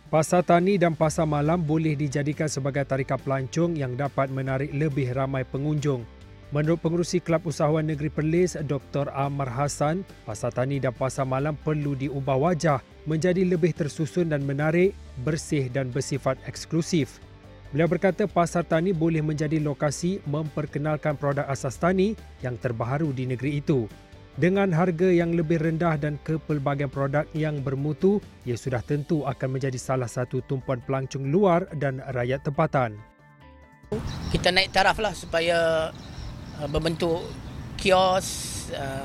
Pasar tani dan pasar malam boleh dijadikan sebagai tarikan pelancong yang dapat menarik lebih ramai pengunjung. Menurut Pengerusi Kelab Usahawan Negeri Perlis, Dr. Amar Hassan, pasar tani dan pasar malam perlu diubah wajah menjadi lebih tersusun dan menarik, bersih dan bersifat eksklusif. Beliau berkata pasar tani boleh menjadi lokasi memperkenalkan produk asas tani yang terbaharu di negeri itu. Dengan harga yang lebih rendah dan kepelbagaian produk yang bermutu, ia sudah tentu akan menjadi salah satu tumpuan pelancong luar dan rakyat tempatan. Kita naik taraf lah supaya berbentuk kios,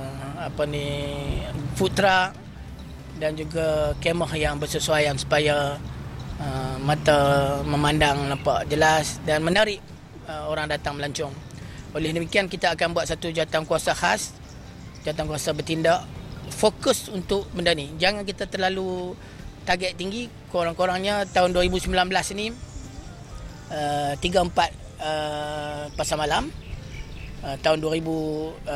food truck dan juga kemah yang bersesuaian supaya mata memandang nampak jelas dan menarik orang datang melancong. Oleh demikian kita akan buat satu jawatankuasa khas, jawatankuasa bertindak fokus untuk benda ni. Jangan kita terlalu target tinggi, kurang-kurangnya tahun 2019 ni 3-4 pasar malam. Tahun 2020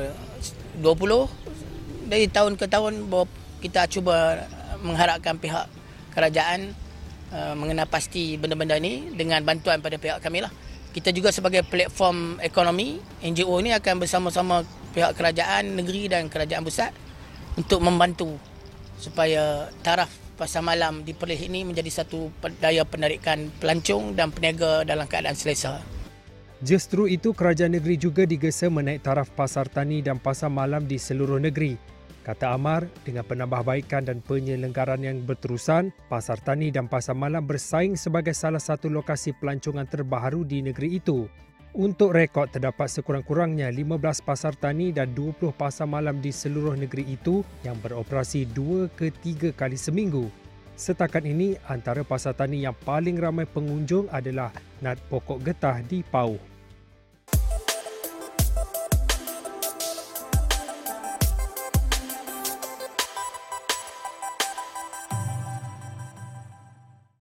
dari tahun ke tahun kita cuba mengharapkan pihak kerajaan mengenal pasti benda-benda ni dengan bantuan pada pihak kami lah. Kita juga sebagai platform ekonomi NGO ni akan bersama-sama pihak kerajaan negeri dan kerajaan pusat untuk membantu supaya taraf pasar malam di Perlis ini menjadi satu daya penarikan pelancong dan peniaga dalam keadaan selesa. Justru itu, kerajaan negeri juga digesa menaik taraf pasar tani dan pasar malam di seluruh negeri. Kata Amar, dengan penambahbaikan dan penyelenggaraan yang berterusan, pasar tani dan pasar malam bersaing sebagai salah satu lokasi pelancongan terbaharu di negeri itu. Untuk rekod, terdapat sekurang-kurangnya 15 pasar tani dan 20 pasar malam di seluruh negeri itu yang beroperasi 2 ke 3 kali seminggu. Setakat ini, antara pasar tani yang paling ramai pengunjung adalah Nat Pokok Getah di Pauh.